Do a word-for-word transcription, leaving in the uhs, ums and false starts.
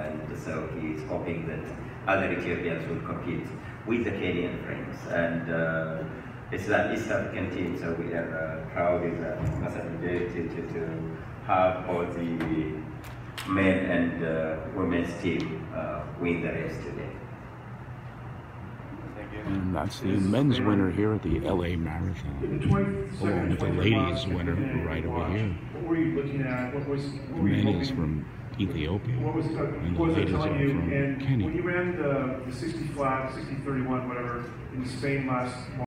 and so he's hoping that other Ethiopians will compete with the Kenyan friends. And uh, it's an East African team, so we are uh, proud in the to, to, to have all the men and uh, women's team uh, win the race today. And that's the men's winner here at the L A Marathon, along with the ladies winner right over here. What were you looking at? What was, what the were you men hoping? is from Ethiopia, What was, uh, and the what was it ladies are telling you? from And Kenya. when you ran the, the sixty flat, sixty thirty-one, whatever, in Spain last